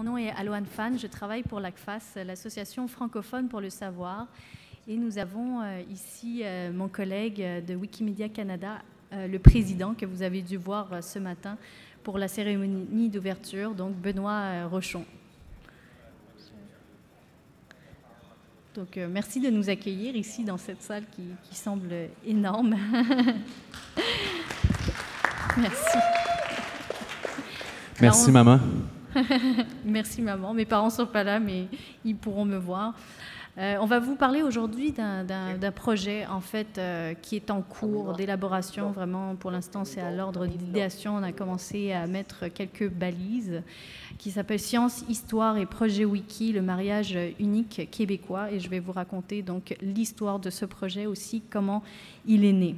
nom est Aloane Fan, je travaille pour l'ACFAS, l'association francophone pour le savoir. Et nous avons ici mon collègue de Wikimedia Canada, le président que vous avez dû voir ce matin pour la cérémonie d'ouverture, donc Benoît Rochon. Donc merci de nous accueillir ici dans cette salle qui semble énorme. Merci. Merci maman. Merci maman. Mes parents ne sont pas là, mais ils pourront me voir. On va vous parler aujourd'hui d'un projet en fait qui est en cours d'élaboration. Vraiment, pour l'instant, c'est à l'ordre d'idéation. On a commencé à mettre quelques balises qui s'appelle Science, Histoire et Projet Wiki, le mariage unique québécois. Et je vais vous raconter donc l'histoire de ce projet aussi, comment il est né.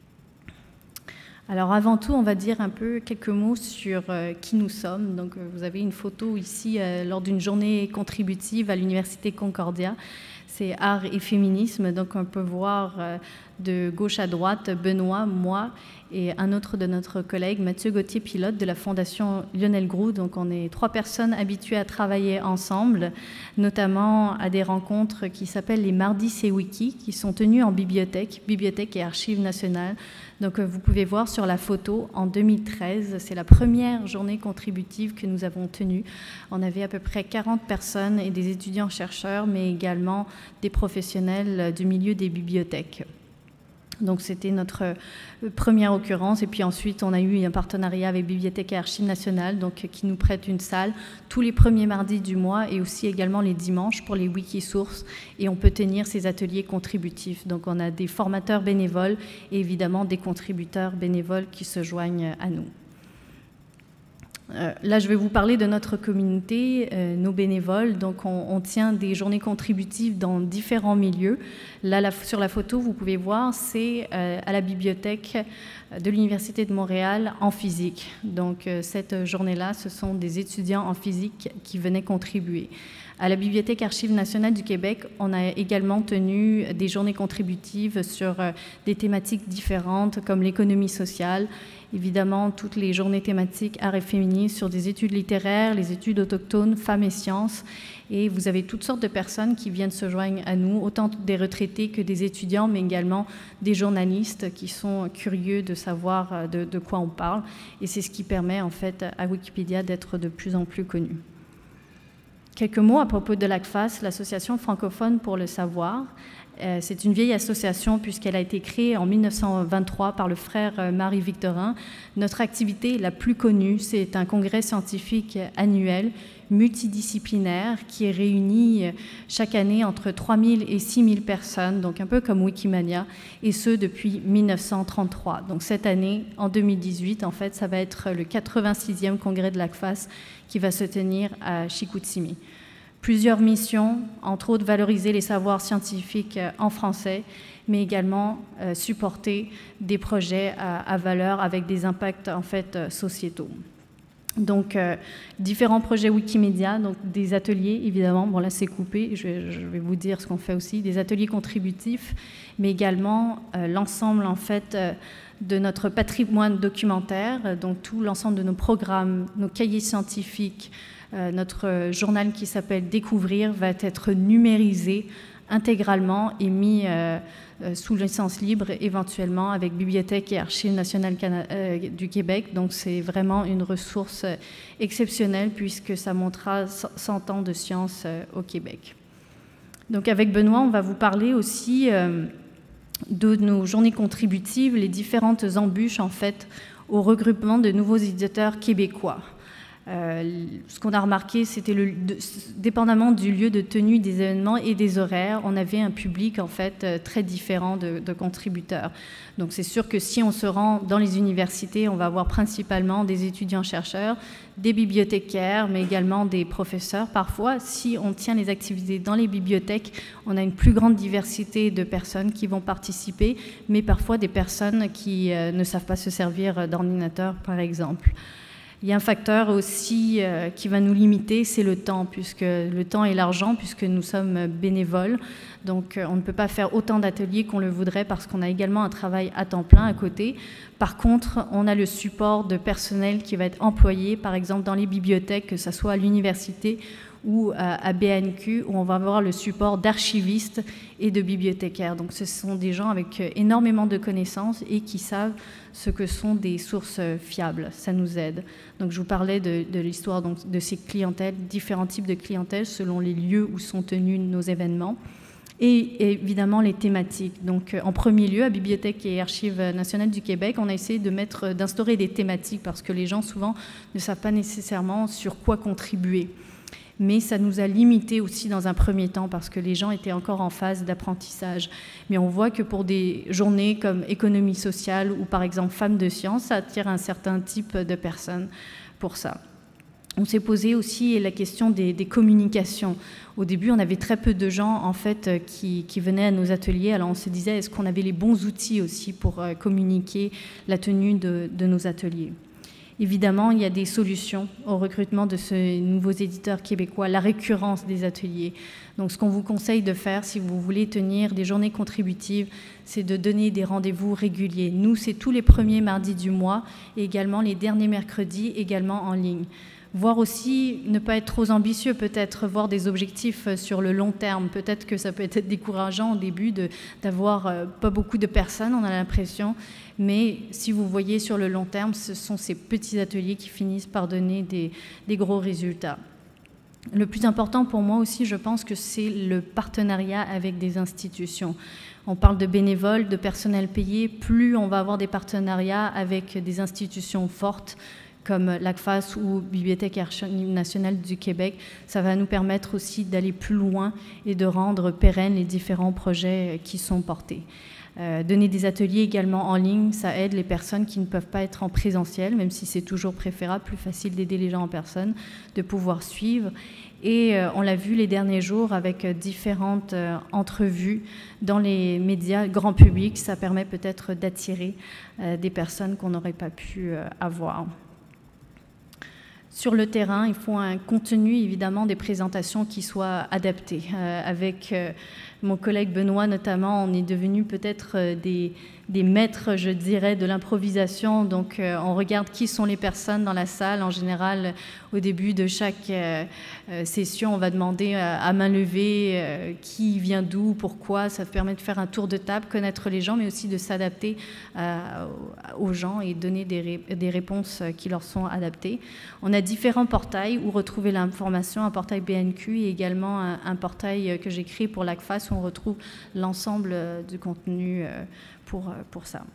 Alors avant tout, on va dire un peu quelques mots sur qui nous sommes. Donc vous avez une photo ici lors d'une journée contributive à l'Université Concordia. C'est art et féminisme. Donc on peut voir de gauche à droite Benoît, moi et un autre de notre collègue, Mathieu Gauthier, pilote de la Fondation Lionel Groulx. Donc on est 3 personnes habituées à travailler ensemble, notamment à des rencontres qui s'appellent les Mardis c'est Wiki, qui sont tenues en bibliothèque et archives nationales. Donc vous pouvez voir sur la photo, en 2013, c'est la première journée contributive que nous avons tenue. On avait à peu près 40 personnes et des étudiants-chercheurs, mais également des professionnels du milieu des bibliothèques. Donc c'était notre première occurrence et puis ensuite on a eu un partenariat avec Bibliothèque et Archives nationales donc, qui nous prête une salle tous les premiers mardis du mois et aussi également les dimanches pour les Wikisources et on peut tenir ces ateliers contributifs. Donc on a des formateurs bénévoles et évidemment des contributeurs bénévoles qui se joignent à nous. Là, je vais vous parler de notre communauté, nos bénévoles. Donc, on tient des journées contributives dans différents milieux. Là, sur la photo, vous pouvez voir, c'est à la bibliothèque de l'Université de Montréal en physique. Donc, cette journée-là, ce sont des étudiants en physique qui venaient contribuer. À la Bibliothèque Archives nationales du Québec, on a également tenu des journées contributives sur des thématiques différentes comme l'économie sociale, évidemment toutes les journées thématiques art et féminisme sur des études littéraires, les études autochtones, femmes et sciences. Et vous avez toutes sortes de personnes qui viennent se joindre à nous, autant des retraités que des étudiants, mais également des journalistes qui sont curieux de savoir de quoi on parle. Et c'est ce qui permet en fait à Wikipédia d'être de plus en plus connu. Quelques mots à propos de l'ACFAS, l'association francophone pour le savoir. C'est une vieille association puisqu'elle a été créée en 1923 par le frère Marie-Victorin. Notre activité la plus connue, c'est un congrès scientifique annuel multidisciplinaire qui réunit chaque année entre 3000 et 6000 personnes, donc un peu comme Wikimania, et ce depuis 1933. Donc cette année, en 2018, en fait, ça va être le 86e congrès de l'ACFAS qui va se tenir à Chicoutimi. Plusieurs missions, entre autres valoriser les savoirs scientifiques en français, mais également supporter des projets à valeur avec des impacts en fait sociétaux. Donc, différents projets Wikimedia, donc des ateliers, évidemment, bon là c'est coupé, je vais vous dire ce qu'on fait aussi, des ateliers contributifs, mais également l'ensemble en fait de notre patrimoine documentaire, donc tout l'ensemble de nos programmes, nos cahiers scientifiques, notre journal qui s'appelle Découvrir va être numérisé intégralement et mis sous licence libre éventuellement avec Bibliothèque et Archives nationales du Québec. Donc c'est vraiment une ressource exceptionnelle puisque ça montrera 100 ans de science au Québec. Donc avec Benoît, on va vous parler aussi de nos journées contributives, les différentes embûches en fait au regroupement de nouveaux éditeurs québécois. Ce qu'on a remarqué, c'était dépendamment du lieu de tenue des événements et des horaires, on avait un public en fait très différent de contributeurs. Donc c'est sûr que si on se rend dans les universités, on va avoir principalement des étudiants-chercheurs, des bibliothécaires, mais également des professeurs. Parfois, si on tient les activités dans les bibliothèques, on a une plus grande diversité de personnes qui vont participer, mais parfois des personnes qui ne savent pas se servir d'ordinateur, par exemple. Il y a un facteur aussi qui va nous limiter, c'est le temps, puisque le temps et l'argent, puisque nous sommes bénévoles. Donc on ne peut pas faire autant d'ateliers qu'on le voudrait parce qu'on a également un travail à temps plein à côté. Par contre, on a le support de personnel qui va être employé, par exemple dans les bibliothèques, que ce soit à l'université ou à BNQ, où on va avoir le support d'archivistes et de bibliothécaires. Donc ce sont des gens avec énormément de connaissances et qui savent ce que sont des sources fiables. Ça nous aide. Donc je vous parlais de l'histoire de ces clientèles, différents types de clientèles selon les lieux où sont tenus nos événements. Et évidemment les thématiques. Donc en premier lieu, à Bibliothèque et Archives nationales du Québec, on a essayé d'instaurer des thématiques parce que les gens souvent ne savent pas nécessairement sur quoi contribuer. Mais ça nous a limité aussi dans un premier temps parce que les gens étaient encore en phase d'apprentissage. Mais on voit que pour des journées comme économie sociale ou par exemple femmes de sciences, ça attire un certain type de personnes pour ça. On s'est posé aussi la question des communications. Au début, on avait très peu de gens en fait qui venaient à nos ateliers. Alors on se disait, est-ce qu'on avait les bons outils aussi pour communiquer la tenue de nos ateliers? Évidemment, il y a des solutions au recrutement de ces nouveaux éditeurs québécois, la récurrence des ateliers. Donc ce qu'on vous conseille de faire si vous voulez tenir des journées contributives, c'est de donner des rendez-vous réguliers. Nous, c'est tous les premiers mardis du mois et également les derniers mercredis, également en ligne. Voir aussi, ne pas être trop ambitieux, peut-être voir des objectifs sur le long terme. Peut-être que ça peut être décourageant au début d'avoir pas beaucoup de personnes, on a l'impression. Mais si vous voyez sur le long terme, ce sont ces petits ateliers qui finissent par donner des gros résultats. Le plus important pour moi aussi, je pense que c'est le partenariat avec des institutions. On parle de bénévoles, de personnel payé. Plus on va avoir des partenariats avec des institutions fortes, comme l'ACFAS ou Bibliothèque et Archives nationales du Québec, ça va nous permettre aussi d'aller plus loin et de rendre pérennes les différents projets qui sont portés. Donner des ateliers également en ligne, ça aide les personnes qui ne peuvent pas être en présentiel, même si c'est toujours préférable, plus facile d'aider les gens en personne, de pouvoir suivre. Et on l'a vu les derniers jours avec différentes entrevues dans les médias grand public, ça permet peut-être d'attirer des personnes qu'on n'aurait pas pu avoir. Sur le terrain, il faut un contenu, évidemment, des présentations qui soient adaptées. Avec mon collègue Benoît, notamment, on est devenus peut-être des maîtres, je dirais, de l'improvisation. Donc, on regarde qui sont les personnes dans la salle. En général, au début de chaque session, on va demander à main levée qui vient d'où, pourquoi. Ça permet de faire un tour de table, connaître les gens, mais aussi de s'adapter aux gens et donner des réponses qui leur sont adaptées. On a différents portails où retrouver l'information, un portail BNQ et également un portail que j'ai créé pour l'ACFAS où on retrouve l'ensemble du contenu pour ça.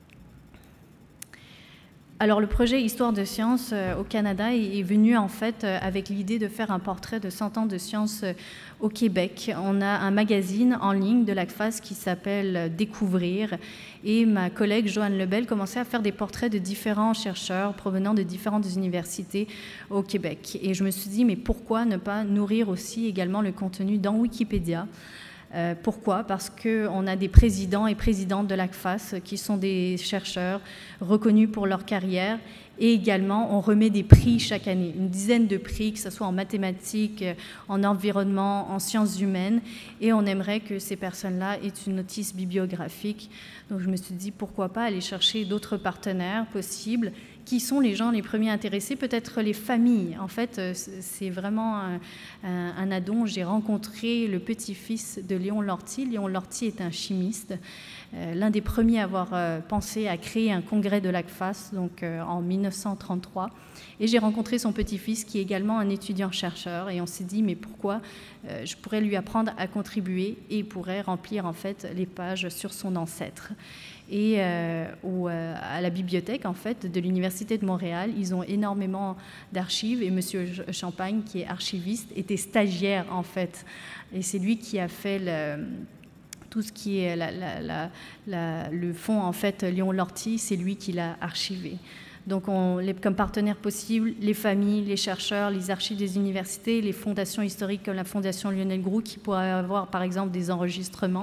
Alors le projet Histoire de sciences au Canada est venu en fait avec l'idée de faire un portrait de 100 ans de sciences au Québec. On a un magazine en ligne de l'ACFAS qui s'appelle Découvrir et ma collègue Joanne Lebel commençait à faire des portraits de différents chercheurs provenant de différentes universités au Québec. Et je me suis dit mais pourquoi ne pas nourrir aussi également le contenu dans Wikipédia? Pourquoi? Parce qu'on a des présidents et présidentes de l'ACFAS qui sont des chercheurs reconnus pour leur carrière et également on remet des prix chaque année, une dizaine de prix, que ce soit en mathématiques, en environnement, en sciences humaines et on aimerait que ces personnes-là aient une notice bibliographique. Donc je me suis dit pourquoi pas aller chercher d'autres partenaires possibles. Qui sont les gens les premiers intéressés? Peut-être les familles. En fait, c'est vraiment un addon. J'ai rencontré le petit-fils de Léon Lortie. Léon Lortie est un chimiste, l'un des premiers à avoir pensé à créer un congrès de l'ACFAS donc, en 1933. Et j'ai rencontré son petit-fils qui est également un étudiant-chercheur. Et on s'est dit, mais pourquoi je pourrais lui apprendre à contribuer et il pourrait remplir en fait les pages sur son ancêtre. Et à la bibliothèque en fait, de l'Université de Montréal, ils ont énormément d'archives et M. Champagne, qui est archiviste, était stagiaire en fait. Et c'est lui qui a fait tout ce qui est le fonds en fait, Léon Lortie, c'est lui qui l'a archivé. Donc, comme partenaires possibles, les familles, les chercheurs, les archives des universités, les fondations historiques comme la Fondation Lionel Groulx qui pourraient avoir, par exemple, des enregistrements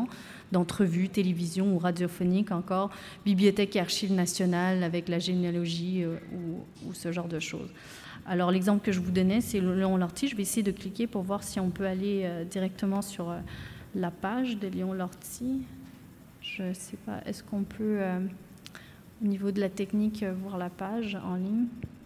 d'entrevues, télévision ou radiophonique encore, bibliothèque et archives nationales avec la généalogie ou ce genre de choses. Alors l'exemple que je vous donnais, c'est Léon Lortie. Je vais essayer de cliquer pour voir si on peut aller directement sur la page de Léon Lortie. Je ne sais pas, est-ce qu'on peut, au niveau de la technique, voir la page en ligne?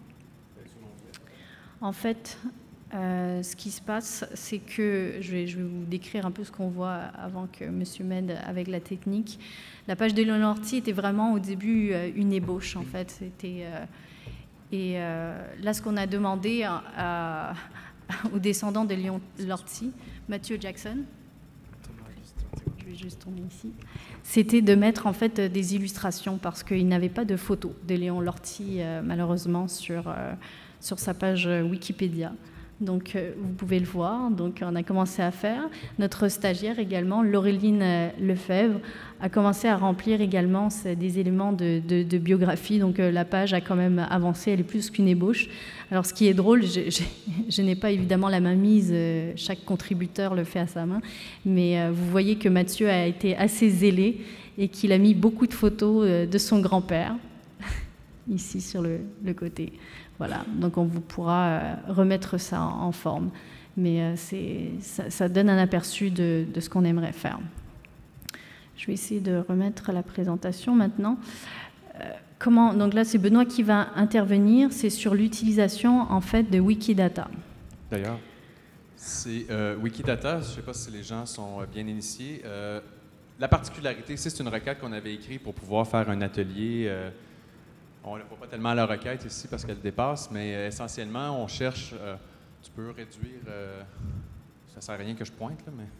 En fait, ce qui se passe, c'est que, je vais vous décrire un peu ce qu'on voit avant que M. m'aide avec la technique. La page de Léon Lortie était vraiment au début une ébauche, en fait. Et là, ce qu'on a demandé aux descendants de Léon Lortie, Matthew Jackson, je vais juste tourner ici, c'était de mettre en fait des illustrations parce qu'il n'avait pas de photos de Léon Lortie, malheureusement, sur sa page Wikipédia. Donc, vous pouvez le voir. Donc, on a commencé à faire. Notre stagiaire également, Laureline Lefebvre, a commencé à remplir également des éléments de biographie. Donc, la page a quand même avancé. Elle est plus qu'une ébauche. Alors, ce qui est drôle, je n'ai pas évidemment la main mise. Chaque contributeur le fait à sa main. Mais vous voyez que Mathieu a été assez zélé et qu'il a mis beaucoup de photos de son grand-père, ici sur le côté. Voilà, donc on vous pourra remettre ça en forme. Mais ça donne un aperçu de ce qu'on aimerait faire. Je vais essayer de remettre la présentation maintenant. Donc là, c'est Benoît qui va intervenir. C'est sur l'utilisation, en fait, de Wikidata. D'ailleurs, c'est Wikidata. Je ne sais pas si les gens sont bien initiés. La particularité, c'est une requête qu'on avait écrite pour pouvoir faire un atelier. On ne voit pas tellement la requête ici parce qu'elle dépasse, mais essentiellement, on cherche... tu peux réduire... ça ne sert à rien que je pointe, là, mais...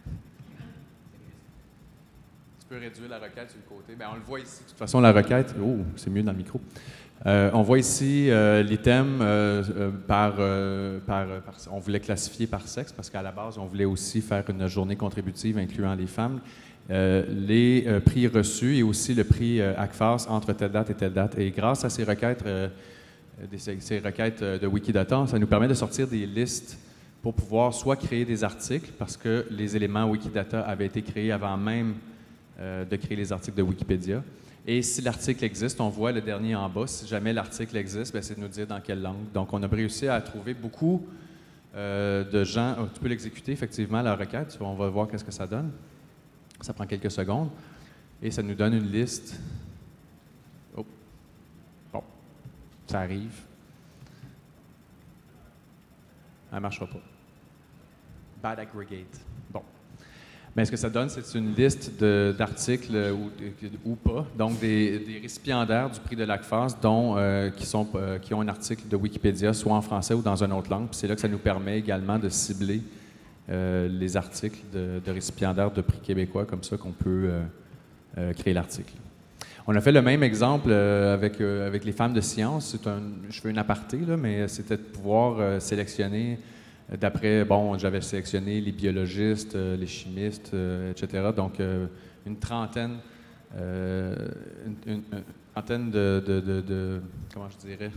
Tu peux réduire la requête sur le côté. Bien, on le voit ici. De toute façon, la requête... Oh, c'est mieux dans le micro. On voit ici les thèmes on voulait classifier par sexe parce qu'à la base, on voulait aussi faire une journée contributive incluant les femmes. Les prix reçus et aussi le prix ACFAS entre telle date et telle date. Et grâce à ces requêtes, de Wikidata, ça nous permet de sortir des listes pour pouvoir soit créer des articles, parce que les éléments Wikidata avaient été créés avant même de créer les articles de Wikipédia. Et si l'article existe, on voit le dernier en bas. Si jamais l'article existe, c'est de nous dire dans quelle langue. Donc, on a réussi à trouver beaucoup de gens. Oh, tu peux l'exécuter, effectivement, la requête. On va voir qu'est-ce que ça donne. Ça prend quelques secondes. Et ça nous donne une liste. Oh. Bon. Ça arrive. Ça ne marchera pas. Bad aggregate. Bon. Mais ce que ça donne, c'est une liste d'articles ou pas. Donc, des récipiendaires du prix de l'ACFAS qui ont un article de Wikipédia, soit en français ou dans une autre langue. Puis c'est là que ça nous permet également de cibler les articles de récipiendaires de prix québécois, comme ça qu'on peut créer l'article. On a fait le même exemple avec les femmes de sciences. Je fais une aparté, là, mais c'était de pouvoir sélectionner d'après, j'avais sélectionné les biologistes, les chimistes, etc. Donc, une trentaine de comment je dirais,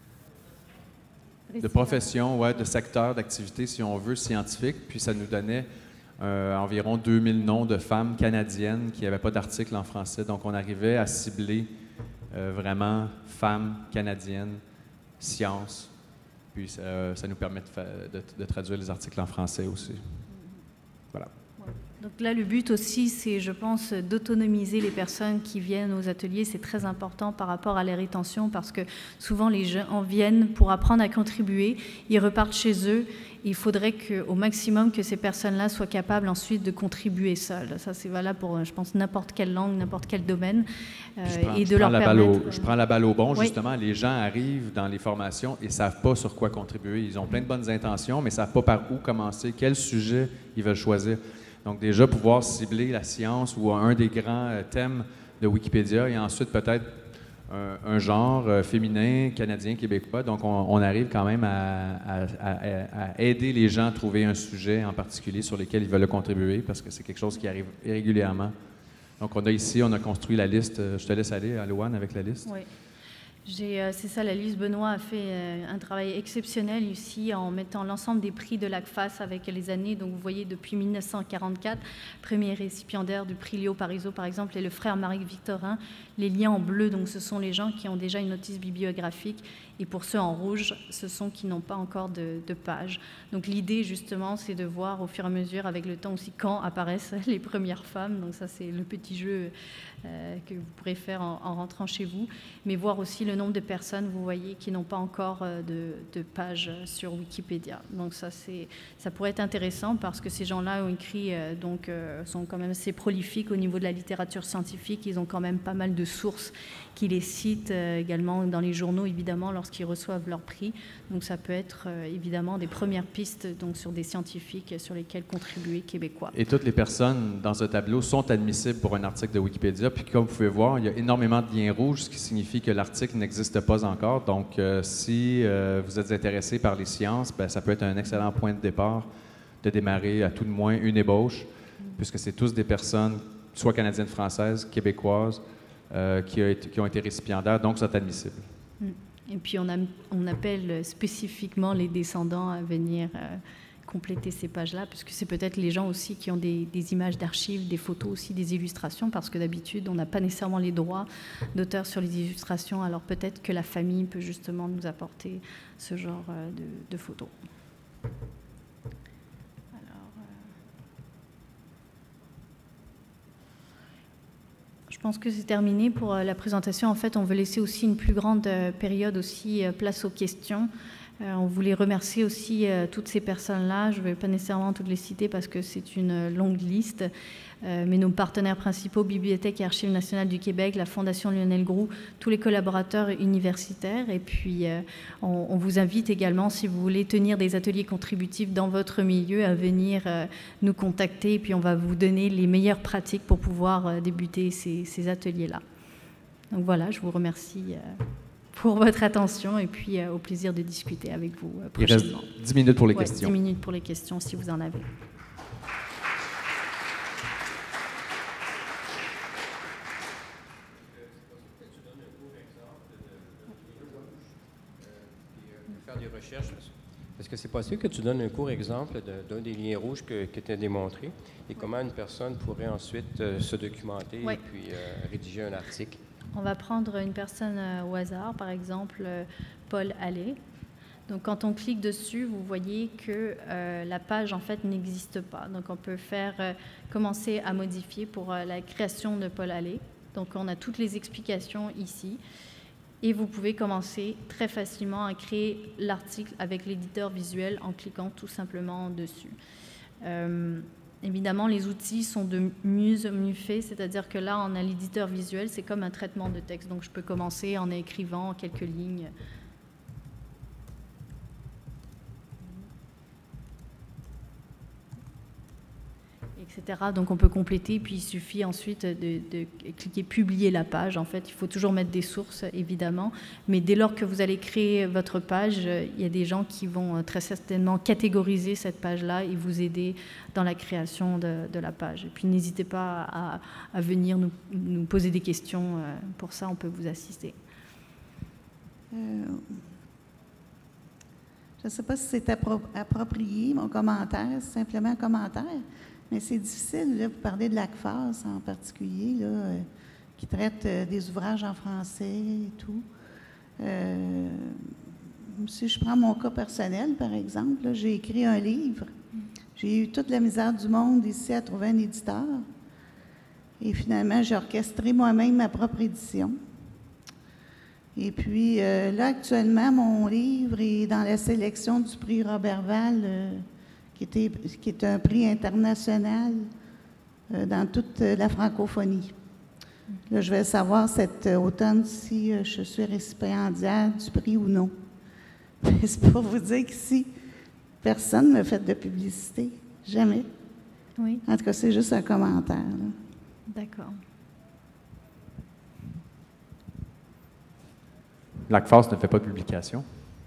de professions, de secteurs d'activité, si on veut, scientifiques. Puis ça nous donnait environ 2000 noms de femmes canadiennes qui n'avaient pas d'article en français. Donc, on arrivait à cibler vraiment femmes canadiennes, sciences. Puis ça nous permet de traduire les articles en français aussi. Voilà. Donc là, le but aussi, c'est, je pense, d'autonomiser les personnes qui viennent aux ateliers. C'est très important par rapport à la rétention parce que souvent, les gens en viennent pour apprendre à contribuer. Ils repartent chez eux. Il faudrait au maximum que ces personnes-là soient capables ensuite de contribuer seules. Ça, c'est valable pour, je pense, n'importe quelle langue, n'importe quel domaine. Je prends la balle au bon, justement. Les gens arrivent dans les formations et ne savent pas sur quoi contribuer. Ils ont plein de bonnes intentions, mais ne savent pas par où commencer, quel sujet ils veulent choisir. Donc déjà, pouvoir cibler la science ou un des grands thèmes de Wikipédia et ensuite peut-être un genre féminin, canadien, québécois. Donc on arrive quand même à aider les gens à trouver un sujet en particulier sur lequel ils veulent contribuer parce que c'est quelque chose qui arrive régulièrement. Donc on a construit la liste. Je te laisse aller, Louane, avec la liste. Oui. C'est ça, la Lise Benoît a fait un travail exceptionnel ici en mettant l'ensemble des prix de l'ACFAS avec les années. Donc vous voyez depuis 1944, premier récipiendaire du prix Léo Parizeau par exemple, et le frère Marie Victorin. Les liens en bleu, donc ce sont les gens qui ont déjà une notice bibliographique, et pour ceux en rouge, ce sont qui n'ont pas encore de page. Donc l'idée justement, c'est de voir au fur et à mesure avec le temps aussi quand apparaissent les premières femmes. Donc ça c'est le petit jeu que vous pourrez faire en rentrant chez vous, mais voir aussi le nombre de personnes, vous voyez, qui n'ont pas encore de page sur Wikipédia. Donc ça pourrait être intéressant parce que ces gens-là ont écrit, sont quand même assez prolifiques au niveau de la littérature scientifique. Ils ont quand même pas mal de sources qui les citent également dans les journaux, évidemment, lorsqu'ils reçoivent leur prix. Donc ça peut être évidemment des premières pistes donc, sur des scientifiques sur lesquels contribuer québécois. Et toutes les personnes dans ce tableau sont admissibles pour un article de Wikipédia. Puis comme vous pouvez voir, il y a énormément de liens rouges, ce qui signifie que l'article n'existe pas encore. Donc si vous êtes intéressé par les sciences, bien, ça peut être un excellent point de départ de démarrer à tout de moins une ébauche, puisque c'est tous des personnes, soit canadiennes, françaises, québécoises, qui ont été récipiendaires, donc sont admissibles. Et puis on appelle spécifiquement les descendants à venir compléter ces pages-là, puisque c'est peut-être les gens aussi qui ont des images d'archives, des photos aussi, des illustrations, parce que d'habitude on n'a pas nécessairement les droits d'auteur sur les illustrations, alors peut-être que la famille peut justement nous apporter ce genre de photos. Je pense que c'est terminé pour la présentation. En fait, on veut laisser aussi une plus grande période aussi place aux questions. On voulait remercier aussi toutes ces personnes-là. Je ne vais pas nécessairement toutes les citer parce que c'est une longue liste. Mais nos partenaires principaux, Bibliothèque et Archives nationales du Québec, la Fondation Lionel Groulx, tous les collaborateurs universitaires. Et puis, on vous invite également, si vous voulez tenir des ateliers contributifs dans votre milieu, à venir nous contacter. Et puis, on va vous donner les meilleures pratiques pour pouvoir débuter ces ateliers-là. Donc voilà, je vous remercie pour votre attention et puis au plaisir de discuter avec vous prochainement. Il reste 10 minutes pour les questions. 10 minutes pour les questions, si vous en avez. Des recherches. Est-ce que c'est possible que tu donnes un court exemple d'un des liens rouges que tu as démontré et comment une personne pourrait ensuite se documenter et puis rédiger un article? On va prendre une personne au hasard, par exemple Paul Allais. Donc quand on clique dessus, vous voyez que la page en fait n'existe pas. Donc on peut commencer à modifier pour la création de Paul Allais. Donc on a toutes les explications ici. Et vous pouvez commencer très facilement à créer l'article avec l'éditeur visuel en cliquant tout simplement dessus. Évidemment, les outils sont de mieux en mieux faits, c'est-à-dire que là, on a l'éditeur visuel, c'est comme un traitement de texte. Donc, je peux commencer en écrivant quelques lignes. Etc. Donc on peut compléter, puis il suffit ensuite de cliquer « Publier la page ». En fait, il faut toujours mettre des sources, évidemment, mais dès lors que vous allez créer votre page, il y a des gens qui vont très certainement catégoriser cette page-là et vous aider dans la création de la page. Et puis n'hésitez pas à venir nous poser des questions. Pour ça, on peut vous assister. Je ne sais pas si c'est approprié, mon commentaire, c'est simplement un commentaire. Mais c'est difficile, là, vous parlez de l'ACFAS en particulier, là, qui traite des ouvrages en français et tout. Si je prends mon cas personnel, par exemple, là, j'ai écrit un livre. J'ai eu toute la misère du monde ici à trouver un éditeur. Et finalement, j'ai orchestré moi-même ma propre édition. Et puis, là, actuellement, mon livre est dans la sélection du prix Roberval, qui est un prix international dans toute la francophonie. Là, je vais savoir cet automne si je suis récipiendaire du prix ou non. C'est pour vous dire qu'ici, personne ne m'a fait de publicité. Jamais. Oui. En tout cas, c'est juste un commentaire. D'accord. L'ACFAS ne fait pas de publication.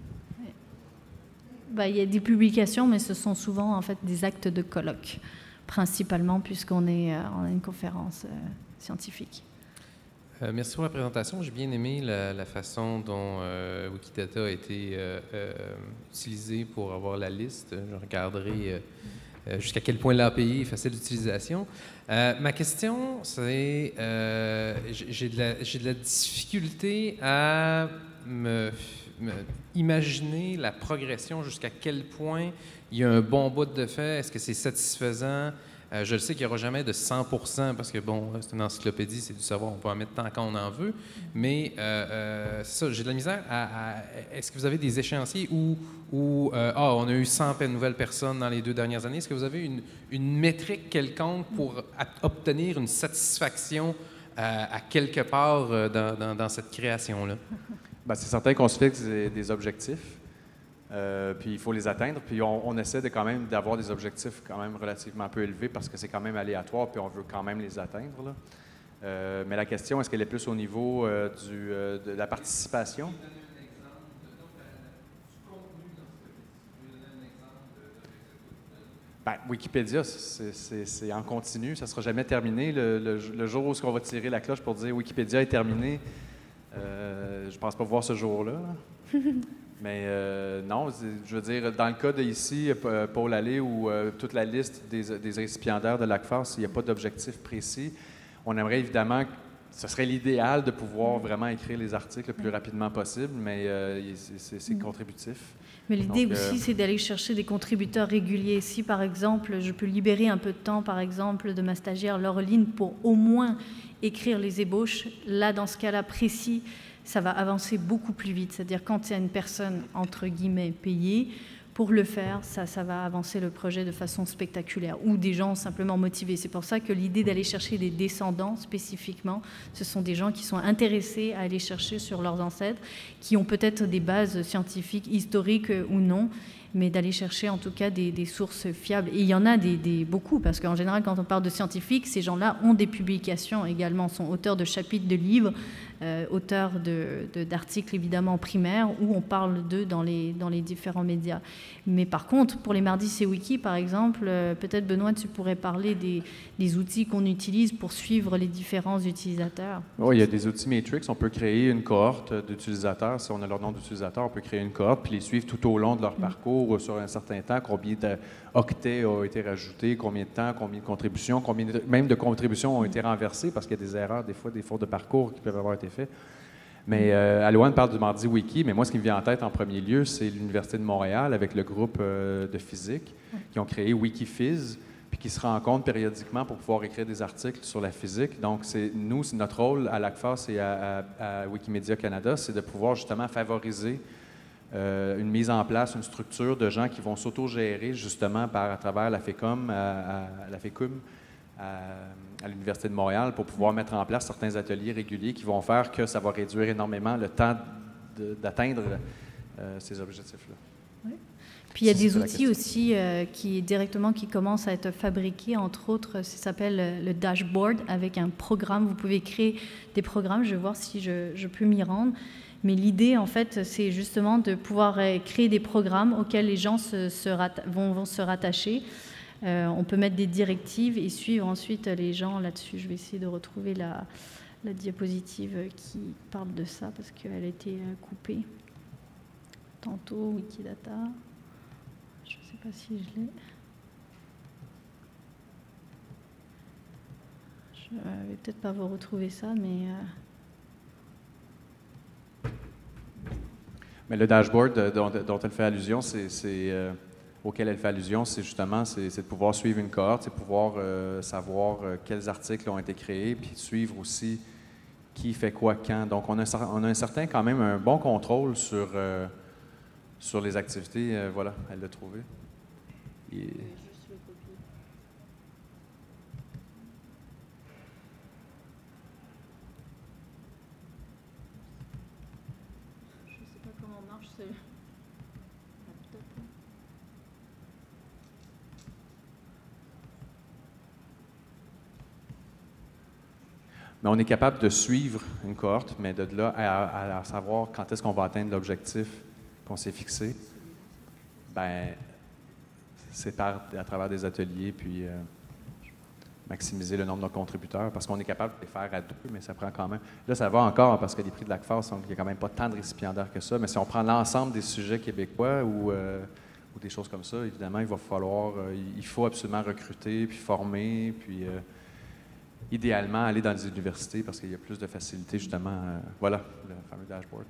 Il y a des publications, mais ce sont souvent en fait des actes de colloque, principalement puisqu'on est en une conférence scientifique. Merci pour la présentation. J'ai bien aimé la façon dont Wikidata a été utilisé pour avoir la liste. Je regarderai jusqu'à quel point l'API est facile d'utilisation. Ma question, c'est j'ai de la difficulté à me imaginer la progression, jusqu'à quel point il y a un bon bout de fait. Est-ce que c'est satisfaisant? Je le sais qu'il n'y aura jamais de 100% parce que, bon, c'est une encyclopédie, c'est du savoir, on peut en mettre tant qu'on en veut. Mais c'est ça, j'ai de la misère est-ce que vous avez des échéanciers où on a eu 100 nouvelles personnes dans les 2 dernières années? Est-ce que vous avez une métrique quelconque pour obtenir une satisfaction à quelque part dans cette création-là? Bien, c'est certain qu'on se fixe des objectifs. Puis il faut les atteindre. Puis on essaie de quand même d'avoir des objectifs quand même relativement peu élevés parce que c'est quand même aléatoire, puis on veut quand même les atteindre, là. Mais la question, est-ce qu'elle est plus au niveau de la participation? Bien, Wikipédia, c'est en continu, ça ne sera jamais terminé. Le jour où on va tirer la cloche pour dire Wikipédia est terminé, je ne pense pas voir ce jour-là. Mais non, je veux dire, dans le cas d'ici, Paul Allais ou toute la liste des récipiendaires de l'ACFAS, il n'y a pas d'objectif précis. On aimerait évidemment, ce serait l'idéal de pouvoir vraiment écrire les articles le plus rapidement possible, mais c'est contributif. Mais l'idée aussi, c'est d'aller chercher des contributeurs réguliers. Si, par exemple, je peux libérer un peu de temps, par exemple, de ma stagiaire Laureline pour au moins écrire les ébauches, là, dans ce cas-là précis, ça va avancer beaucoup plus vite. C'est-à-dire quand il y a une personne, entre guillemets, payée, pour le faire, ça va avancer le projet de façon spectaculaire, ou des gens simplement motivés. C'est pour ça que l'idée d'aller chercher des descendants spécifiquement, ce sont des gens qui sont intéressés à aller chercher sur leurs ancêtres, qui ont peut-être des bases scientifiques, historiques ou non, mais d'aller chercher en tout cas des sources fiables. Et il y en a beaucoup, parce qu'en général, quand on parle de scientifiques, ces gens-là ont des publications également, sont auteurs de chapitres de livres, auteurs d'articles évidemment primaires, où on parle d'eux dans les différents médias. Mais par contre, pour les Mardis c'est Wiki, par exemple, peut-être Benoît, tu pourrais parler des outils qu'on utilise pour suivre les différents utilisateurs. Oui, il y a des outils Matrix. On peut créer une cohorte d'utilisateurs. Si on a leur nom d'utilisateur, on peut créer une cohorte puis les suivre tout au long de leur parcours sur un certain temps. Combien d'octets ont été rajoutés, combien de temps, combien de contributions, même de contributions ont été renversées parce qu'il y a des erreurs, des fois, des fautes de parcours qui peuvent avoir été faites. Mais Alouane parle du Mardi Wiki, mais moi, ce qui me vient en tête en premier lieu, c'est l'Université de Montréal avec le groupe de physique qui ont créé Wikiphys, puis qui se rencontrent périodiquement pour pouvoir écrire des articles sur la physique. Donc, c'est notre rôle à l'ACFAS et à Wikimedia Canada, c'est de pouvoir justement favoriser une mise en place, une structure de gens qui vont s'autogérer justement à travers la FECUM, à l'Université de Montréal pour pouvoir mettre en place certains ateliers réguliers qui vont faire que ça va réduire énormément le temps d'atteindre ces objectifs-là. Oui. Puis il y a des outils aussi qui commencent à être fabriqués, entre autres, ça s'appelle le dashboard avec un programme. Vous pouvez créer des programmes, je vais voir si je peux m'y rendre. Mais l'idée, en fait, c'est justement de pouvoir créer des programmes auxquels les gens vont se rattacher. On peut mettre des directives et suivre ensuite les gens là-dessus. Je vais essayer de retrouver la diapositive qui parle de ça parce qu'elle a été coupée. Tantôt, Wikidata. Je ne sais pas si je l'ai. Je ne vais peut-être pas vous retrouver ça, mais... Mais le dashboard dont elle fait allusion, auquel elle fait allusion, c'est justement de pouvoir suivre une cohorte, c'est pouvoir savoir quels articles ont été créés, puis suivre aussi qui fait quoi quand. Donc, on a un certain, quand même, un bon contrôle sur les activités. Voilà, elle l'a trouvé. Mais on est capable de suivre une cohorte, mais de là à savoir quand est-ce qu'on va atteindre l'objectif qu'on s'est fixé, ben c'est à travers des ateliers, puis maximiser le nombre de contributeurs, parce qu'on est capable de les faire à 2, mais ça prend quand même... Là, ça va encore, parce que les prix de l'ACFAS, il n'y a quand même pas tant de récipiendaires que ça, mais si on prend l'ensemble des sujets québécois ou des choses comme ça, évidemment, il va falloir... il faut absolument recruter, puis former, puis idéalement aller dans les universités, parce qu'il y a plus de facilité, justement. Voilà, le fameux dashboard.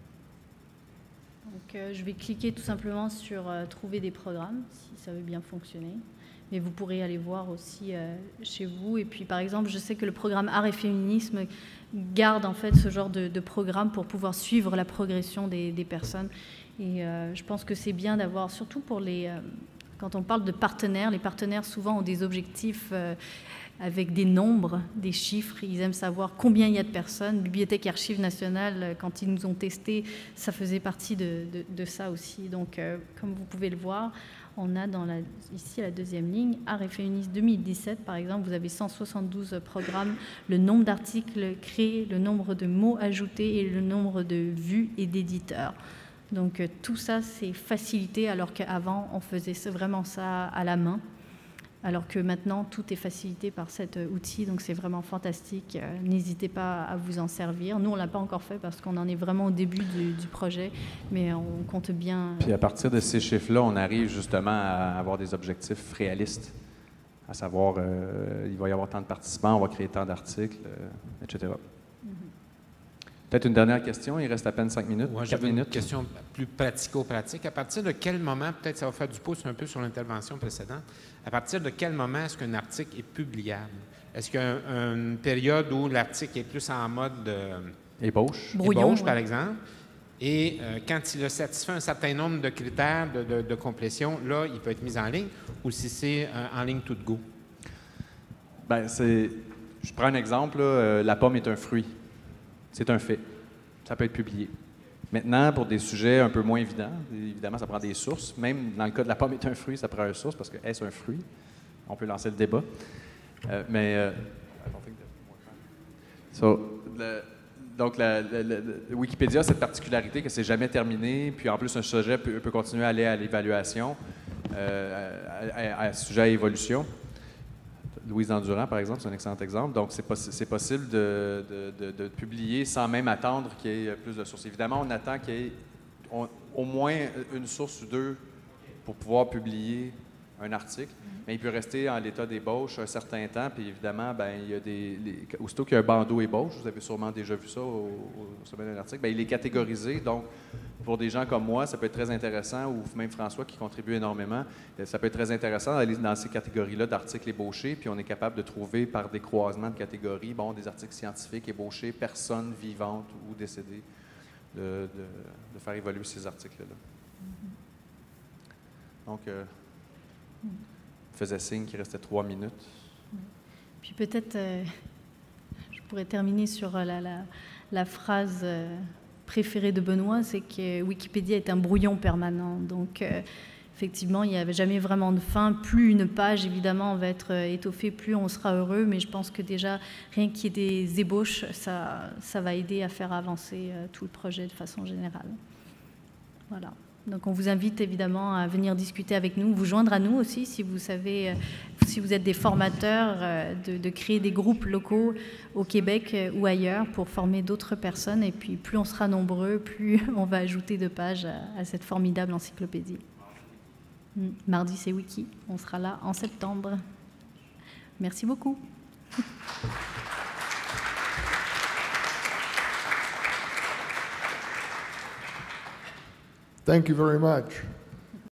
Donc, je vais cliquer tout simplement sur trouver des programmes, si ça veut bien fonctionner. Mais vous pourrez aller voir aussi chez vous. Et puis, par exemple, je sais que le programme Art et Féminisme garde en fait ce genre de programme pour pouvoir suivre la progression des personnes. Et je pense que c'est bien d'avoir, surtout pour les... quand on parle de partenaires, les partenaires souvent ont des objectifs avec des nombres, des chiffres. Ils aiment savoir combien il y a de personnes. Bibliothèque et Archives nationales, quand ils nous ont testés, ça faisait partie de ça aussi. Donc, comme vous pouvez le voir, on a ici à la deuxième ligne, Art et Féminisme 2017, par exemple, vous avez 172 programmes, le nombre d'articles créés, le nombre de mots ajoutés et le nombre de vues et d'éditeurs. Donc tout ça, c'est facilité, alors qu'avant, on faisait vraiment ça à la main, alors que maintenant, tout est facilité par cet outil, donc c'est vraiment fantastique. N'hésitez pas à vous en servir. Nous, on ne l'a pas encore fait parce qu'on en est vraiment au début du projet, mais on compte bien... Puis à partir de ces chiffres-là, on arrive justement à avoir des objectifs réalistes, à savoir, il va y avoir tant de participants, on va créer tant d'articles, etc. Peut-être une dernière question, il reste à peine 5 minutes. Ouais, j'avais une question plus pratico-pratique. À partir de quel moment, peut-être ça va faire du pouce un peu sur l'intervention précédente, à partir de quel moment est-ce qu'un article est publiable? Est-ce qu'il y a une période où l'article est plus en mode ébauche, brouillon, par exemple, et quand il a satisfait un certain nombre de critères de complétion, là, il peut être mis en ligne, ou si c'est en ligne tout de go? Bien, je prends un exemple, là, la pomme est un fruit. C'est un fait. Ça peut être publié. Maintenant, pour des sujets un peu moins évidents, évidemment, ça prend des sources. Même dans le cas de la pomme est un fruit, ça prend une source parce que est-ce un fruit? On peut lancer le débat. Donc, Wikipédia a cette particularité que c'est jamais terminé, puis en plus, un sujet peut continuer à aller à l'évaluation, à sujet à évolution. Louise Endurant, par exemple, c'est un excellent exemple. Donc, c'est possible de publier sans même attendre qu'il y ait plus de sources. Évidemment, on attend qu'il y ait au moins une source ou deux pour pouvoir publier un article, mais il peut rester en l'état d'ébauche un certain temps, puis évidemment, ben, il y a aussitôt qu'il y a un bandeau ébauche, vous avez sûrement déjà vu ça au sommet d'un article, bien, il est catégorisé, donc pour des gens comme moi, ça peut être très intéressant, ou même François qui contribue énormément, ça peut être très intéressant d'aller dans ces catégories-là d'articles ébauchés, puis on est capable de trouver par des croisements de catégories, des articles scientifiques ébauchés, personnes vivantes ou décédées, de faire évoluer ces articles-là. Donc, faisait signe qu'il restait 3 minutes. Puis peut-être, je pourrais terminer sur la phrase préférée de Benoît, c'est que Wikipédia est un brouillon permanent. Donc, effectivement, il n'y avait jamais vraiment de fin. Plus une page, évidemment, va être étoffée, plus on sera heureux. Mais je pense que déjà, rien qu'il y ait des ébauches, ça va aider à faire avancer tout le projet de façon générale. Voilà. Donc on vous invite évidemment à venir discuter avec nous, vous joindre à nous aussi si vous savez, si vous êtes des formateurs, de créer des groupes locaux au Québec ou ailleurs pour former d'autres personnes. Et puis plus on sera nombreux, plus on va ajouter de pages à cette formidable encyclopédie. Mardi, c'est Wiki. On sera là en septembre. Merci beaucoup. Thank you very much.